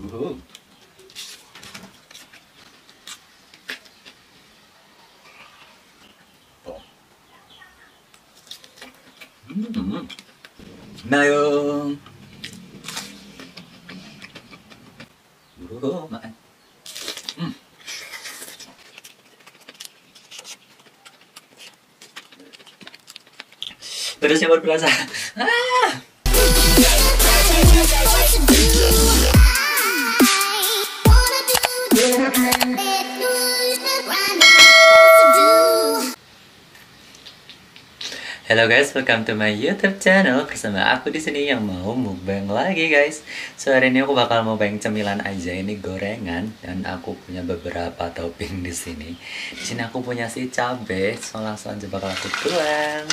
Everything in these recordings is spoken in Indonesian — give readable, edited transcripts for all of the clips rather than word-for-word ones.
Uh. Nayo. Makan. Pedasnya baru berasa. Hello guys, welcome to my YouTube channel. Bersama aku di sini yang mau mukbang lagi guys. So hari ini aku bakal mukbang cemilan aja, ini gorengan dan aku punya beberapa topping di sini. Di sini aku punya si cabe, so langsung aja bakal aku tuang.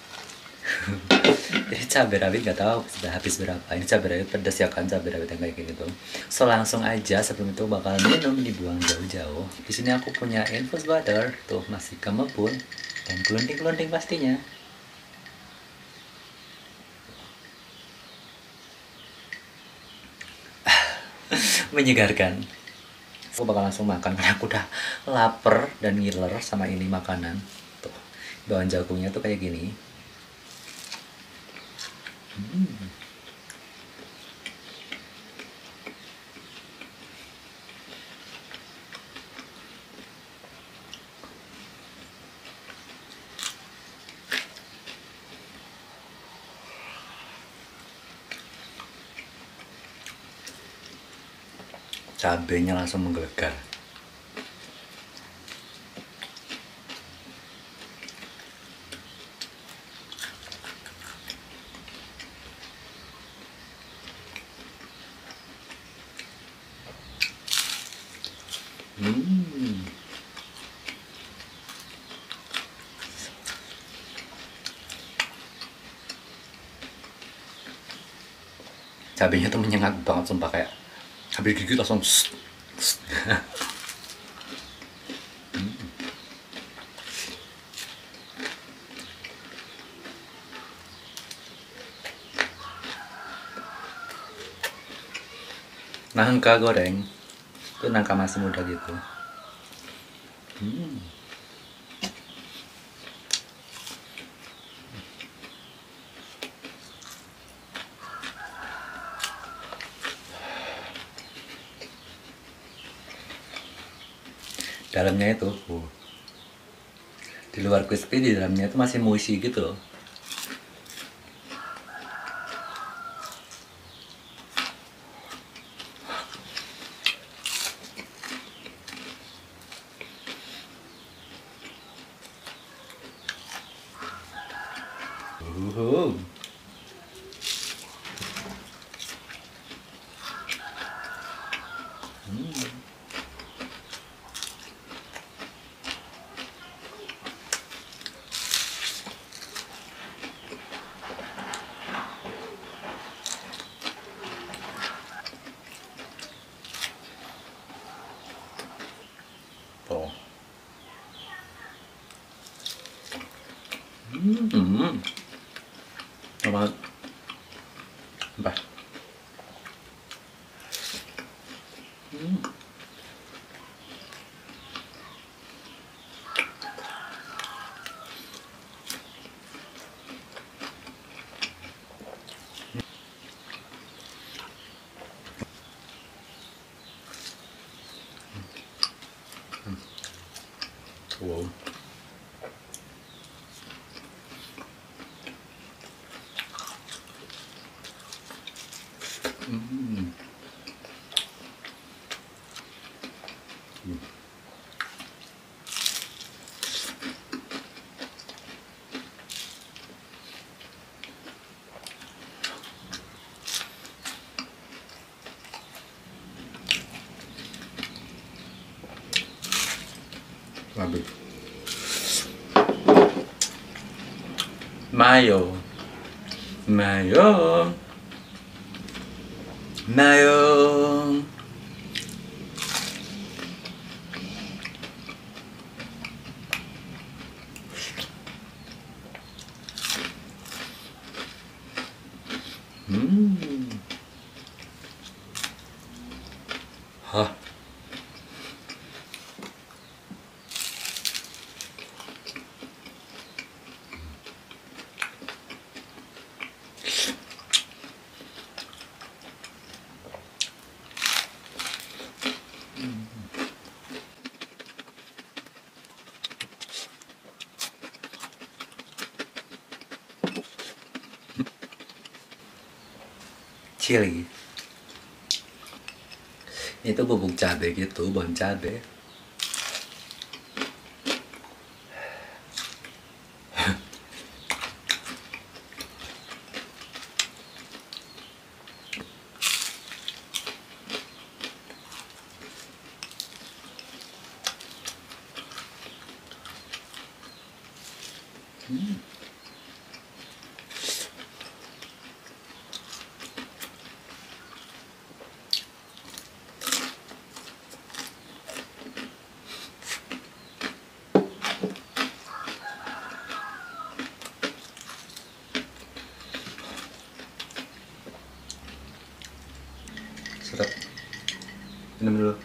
Jadi cabai rawit nggak tahu sudah habis berapa. Ini cabai rawit pedas ya kan, cabai rawit yang kayak gini tuh. So langsung aja sebelum itu bakal minum, dibuang jauh-jauh. Di sini aku punya infus butter tuh, masih kemepun dan kelunting-kelunting pastinya. Menyegarkan. Aku bakal langsung makan karena aku udah lapar dan ngiler sama ini makanan. Tuh, bawang jagungnya tuh kayak gini. Cabenya langsung menggelegar. Cabenya tuh menyengat banget sumpah, kayak habis gigit langsung nangka goreng itu, nangka masih muda gitu. Dalamnya itu di luar crispy, di dalamnya itu masih mushy gitu loh. Tuh. Apa? Apa? Wow. Habis. Mayo. Mayo. Mayo. Hah. Chili. Itu bubuk cabai gitu, bon cabai. Sedap. Minum dulu.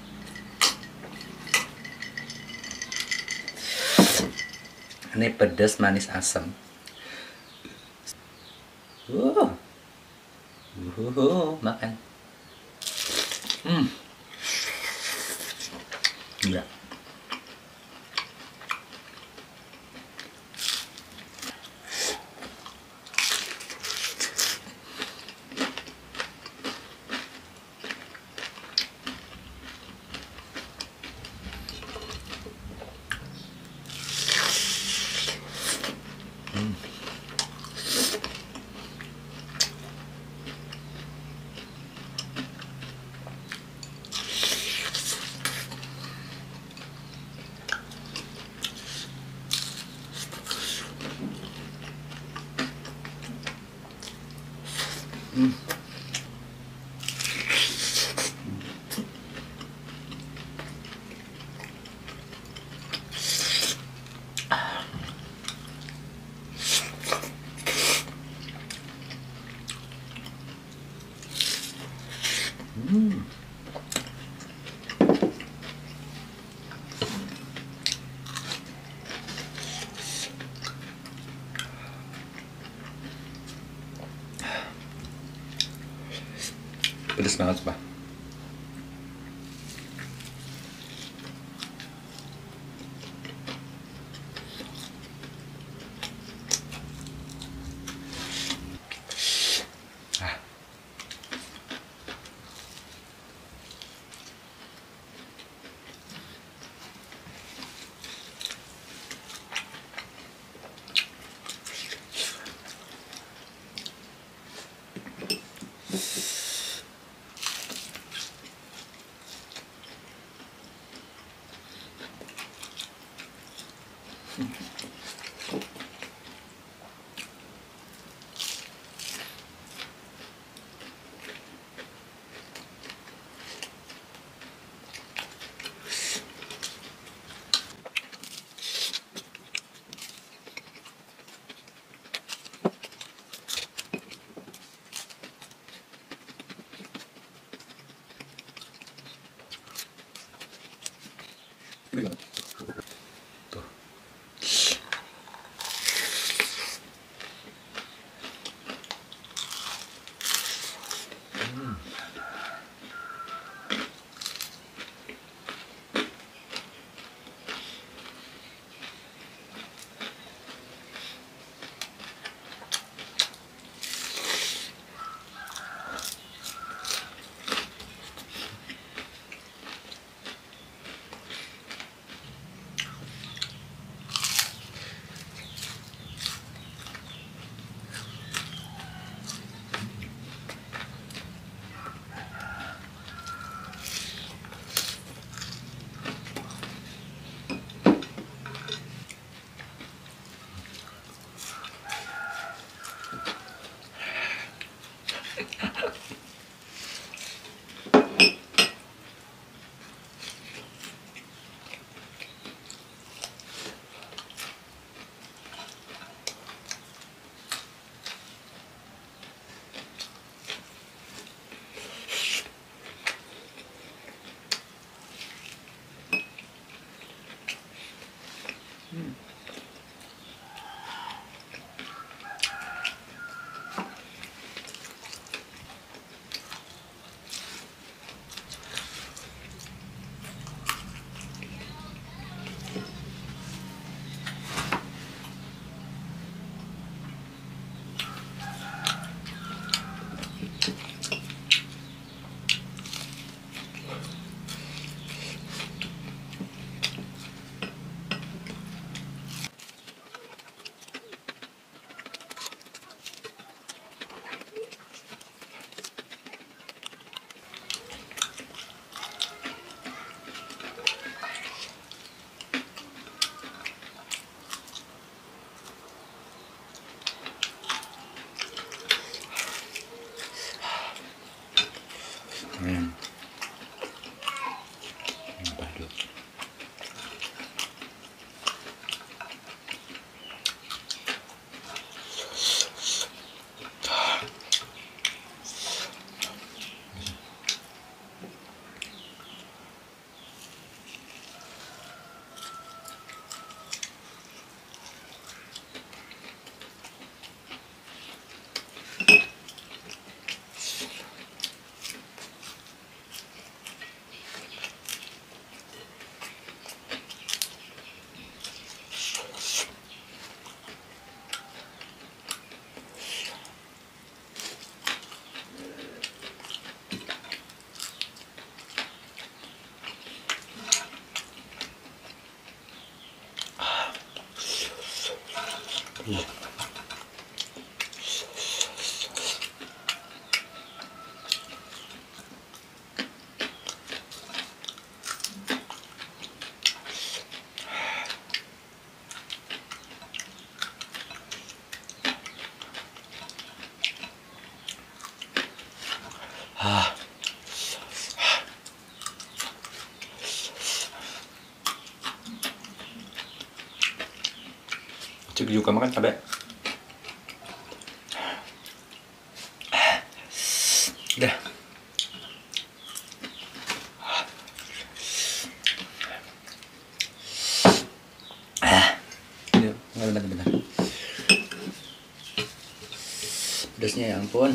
Ini pedas, manis, asam. Makan. Gila. Pedas banget, Pak. Tuh. juga makan cabai. Udah. Ini bentar. Pedasnya ya ampun.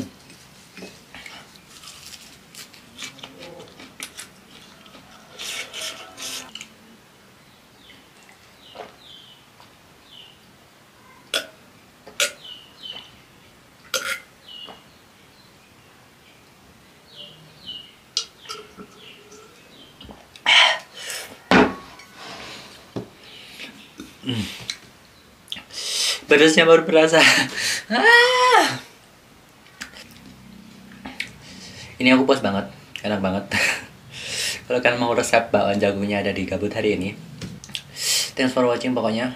Pedasnya baru berasa. Ini aku puas banget, enak banget. Kalau kalian mau resep bakwan jagonya ada di Gabut hari ini. Thanks for watching pokoknya.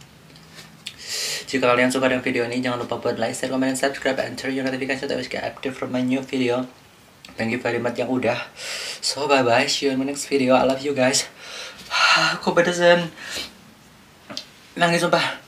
Jika kalian suka dengan video ini, jangan lupa buat like, share, comment, and subscribe, and turn your notification to always get active from my new video. Thank you very much yang udah. So bye bye, see you in my next video. I love you guys. Aku pedesan. Nangis sumpah.